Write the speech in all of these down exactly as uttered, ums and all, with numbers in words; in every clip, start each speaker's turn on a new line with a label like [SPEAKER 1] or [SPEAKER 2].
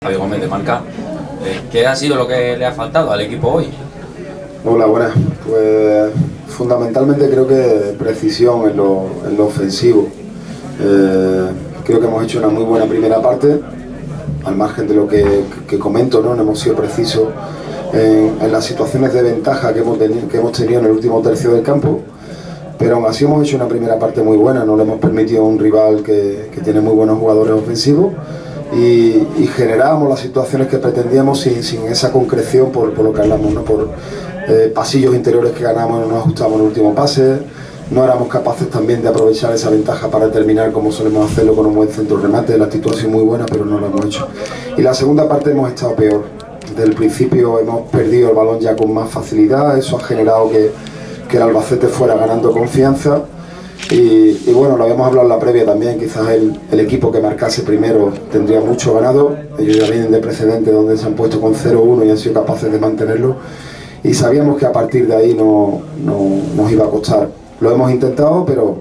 [SPEAKER 1] Javi Gómez de Marca. ¿Qué ha sido lo que le ha faltado al equipo hoy?
[SPEAKER 2] Hola, buenas. Pues fundamentalmente creo que precisión en lo, en lo ofensivo. Eh, creo que hemos hecho una muy buena primera parte, al margen de lo que, que comento, ¿no? No hemos sido precisos en, en las situaciones de ventaja que hemos, tenido, que hemos tenido en el último tercio del campo, pero aún así hemos hecho una primera parte muy buena. No le hemos permitido a un rival que, que tiene muy buenos jugadores ofensivos y, y generábamos las situaciones que pretendíamos sin, sin esa concreción por, por lo que hablamos, ¿no? Por eh, pasillos interiores que ganamos, no nos ajustamos en el último pase, no éramos capaces también de aprovechar esa ventaja para terminar como solemos hacerlo con un buen centro remate. La actitud ha sido muy buena, pero no lo hemos hecho. Y la segunda parte hemos estado peor. Desde el principio hemos perdido el balón ya con más facilidad, eso ha generado que, que el Albacete fuera ganando confianza. Y, y bueno, lo habíamos hablado en la previa también, quizás el, el equipo que marcase primero tendría mucho ganado. Ellos ya vienen de precedentes donde se han puesto con cero uno y han sido capaces de mantenerlo. Y sabíamos que a partir de ahí no, no nos iba a costar. Lo hemos intentado, pero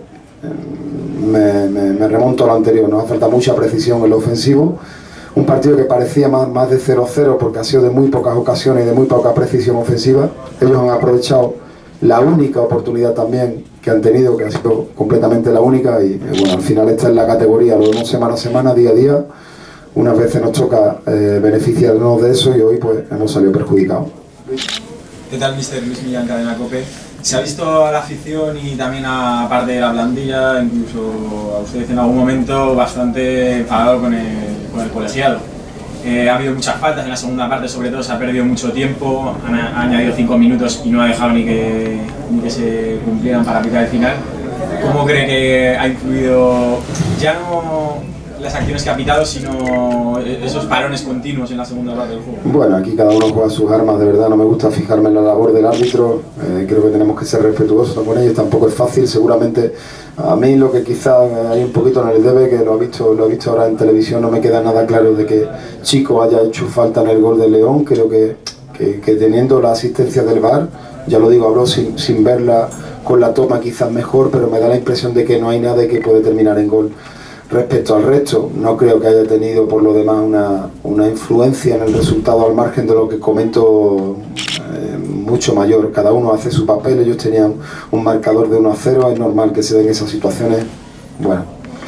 [SPEAKER 2] me, me, me remonto a lo anterior. Nos ha faltado mucha precisión en lo ofensivo. Un partido que parecía más, más de cero cero porque ha sido de muy pocas ocasiones y de muy poca precisión ofensiva. Ellos han aprovechado la única oportunidad también que han tenido, que ha sido completamente la única. Y bueno, al final esta es la categoría, lo vemos semana a semana, día a día. Unas veces nos toca eh, beneficiarnos de eso y hoy pues hemos salido perjudicados.
[SPEAKER 3] ¿Qué tal, mister Luis Millán, Cadena COPE? Se ha visto a la afición y también a parte de la plantilla, incluso a ustedes en algún momento, bastante enfadado con el, con el colegiado. Eh, ha habido muchas faltas en la segunda parte, sobre todo se ha perdido mucho tiempo, han, ha añadido cinco minutos y no ha dejado ni que, ni que se cumplieran para pitar el final. ¿Cómo cree que ha influido ya no las acciones que ha pitado, sino esos parones continuos en la segunda parte del juego?
[SPEAKER 2] Bueno, aquí cada uno juega sus armas, de verdad no me gusta fijarme en la labor del árbitro, eh, creo que tenemos que ser respetuosos con ellos, tampoco es fácil. Seguramente a mí lo que quizá hay un poquito en el debe, que lo he visto, lo he visto ahora en televisión, no me queda nada claro de que Chico haya hecho falta en el gol de León. Creo que, que, que teniendo la asistencia del V A R, ya lo digo, hablo sin, sin verla con la toma quizás mejor, pero me da la impresión de que no hay nada y que puede terminar en gol. Respecto al resto, no creo que haya tenido por lo demás una, una influencia en el resultado, al margen de lo que comento, eh, mucho mayor. Cada uno hace su papel, ellos tenían un marcador de uno a cero, es normal que se den esas situaciones. Bueno.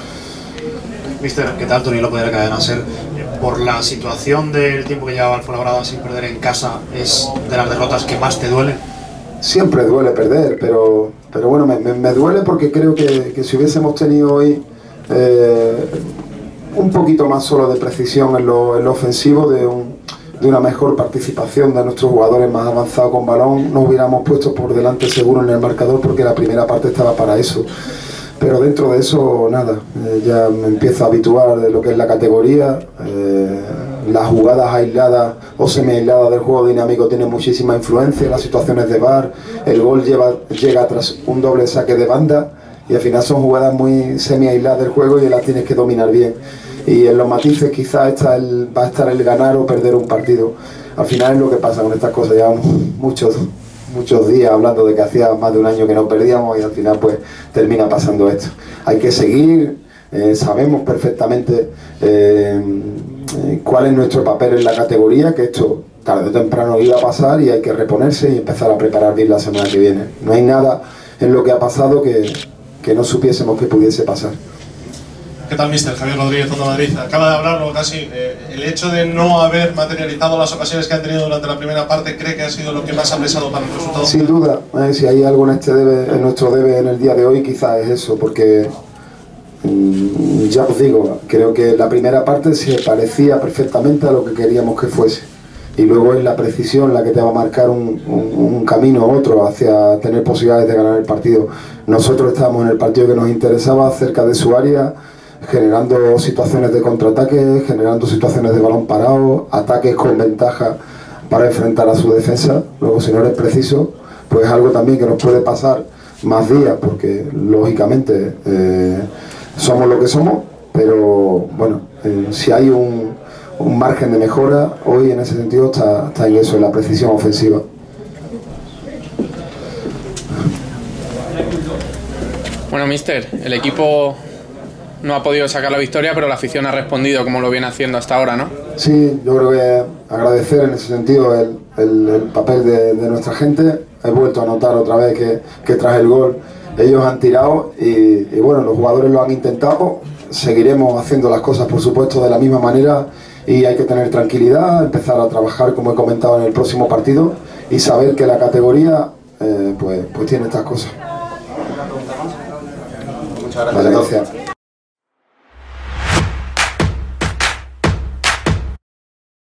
[SPEAKER 4] Mister, ¿qué tal? Tony López de la Cadena SER. Por la situación del tiempo que llevaba el Fuenlabrada sin perder en casa, ¿es de las derrotas que más te duele?
[SPEAKER 2] Siempre duele perder, pero, pero bueno, me, me, me duele porque creo que, que si hubiésemos tenido hoy Eh, un poquito más solo de precisión en lo, en lo ofensivo, de, un, de una mejor participación de nuestros jugadores más avanzados con balón, nos hubiéramos puesto por delante seguro en el marcador, porque la primera parte estaba para eso. Pero dentro de eso, nada, eh, ya me empiezo a habituar de lo que es la categoría. Eh, las jugadas aisladas o semi-aisladas del juego dinámico tienen muchísima influencia, las situaciones de V A R, el gol lleva, llega tras un doble saque de banda, y al final son jugadas muy semi-aisladas del juego y las tienes que dominar bien. Y en los matices quizás está el, va a estar el ganar o perder un partido. Al final es lo que pasa con estas cosas. Llevamos muchos, muchos días hablando de que hacía más de un año que no perdíamos y al final pues termina pasando esto. Hay que seguir, eh, sabemos perfectamente eh, cuál es nuestro papel en la categoría, que esto tarde o temprano iba a pasar y hay que reponerse y empezar a preparar bien la semana que viene. No hay nada en lo que ha pasado que que no supiésemos que pudiese pasar.
[SPEAKER 5] ¿Qué tal, mister? Javier Rodríguez, Onda Madrid. Acaba de hablarlo casi. Eh, el hecho de no haber materializado las ocasiones que han tenido durante la primera parte, ¿cree que ha sido lo que más ha pesado para el resultado?
[SPEAKER 2] Sin duda. Eh, si hay algo en, este debe, en nuestro debe en el día de hoy, quizás es eso, porque mmm, ya os digo, creo que la primera parte se parecía perfectamente a lo que queríamos que fuese. Y luego es la precisión la que te va a marcar un, un, un camino u otro hacia tener posibilidades de ganar el partido. Nosotros estábamos en el partido que nos interesaba, cerca de su área, generando situaciones de contraataque, generando situaciones de balón parado, ataques con ventaja para enfrentar a su defensa. Luego, si no eres preciso, pues es algo también que nos puede pasar más días, porque lógicamente eh, somos lo que somos, pero bueno, eh, si hay un un margen de mejora, hoy en ese sentido está, está en eso, en la precisión ofensiva.
[SPEAKER 6] Bueno, mister, el equipo no ha podido sacar la victoria, pero la afición ha respondido como lo viene haciendo hasta ahora, ¿no?
[SPEAKER 2] Sí, yo creo que agradecer en ese sentido el, el, el papel de, de nuestra gente. He vuelto a notar otra vez que, que tras el gol ellos han tirado y, y bueno, los jugadores lo han intentado. Seguiremos haciendo las cosas, por supuesto, de la misma manera y hay que tener tranquilidad, empezar a trabajar, como he comentado, en el próximo partido y saber que la categoría eh, pues, pues tiene estas cosas.
[SPEAKER 7] Muchas gracias.
[SPEAKER 2] Vale, gracias.